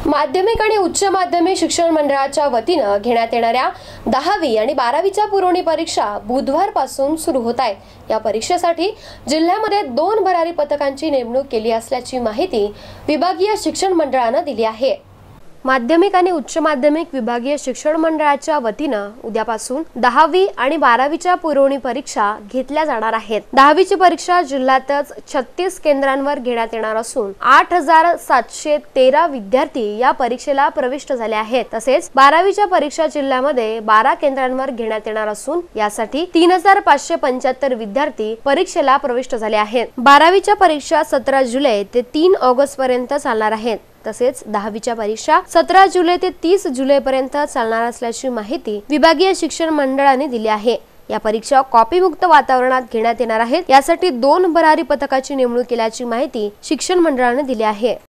माध्यमिक आणि उच्च माध्यमिक शिक्षण मंडळाच्या वतीनं घेण्यात येणाऱ्या 10वी आणि 12वीच्या पुरवणी परीक्षा बुधवारपासून सुरू होत आहेत। या परीक्षेसाठी जिल्ह्यामध्ये 2 भरारी पथकांची नेमणूक केली असल्याची माहिती विभागीय शिक्षण मंडळानं दिली आहे। माध्यमिक आणि उच्च माध्यमिक विभागीय शिक्षण मंडळाच्या वतीनं उद्यापासून 10वी आणि 12वीच्या पुरवणी परीक्षा घेतल्या जाणार आहेत। 10वीची परीक्षा जिल्ह्यातच 36 केंद्रांवर घेण्यात येणार असून 8713 विद्यार्थी या परीक्षेला प्रविष्ट झाले आहेत। तसेच 12वीच्या परीक्षा जिल्ह्यामध्ये 12 केंद्रांवर घेण्यात येणार असून यासाठी 3575 विद्यार्थी परीक्षेला प्रविष्ट झाले आहेत। 12वीच्या परीक्षा 17 जुलै ते 3 ऑगस्ट पर्यंत चालणार आहेत। तसेच 10वीच्या परीक्षा 17 जुलै ते 30 जुलै पर्यंत चालणार असल्याची माहिती विभागीय शिक्षण मंडळाने दिली आहे। या परीक्षा कॉपीमुक्त वातावरणात घेण्यात येणार आहेत। यासाठी 2 भरारी पथकाची नेमणूक केल्याची माहिती शिक्षण मंडळाने दिली आहे।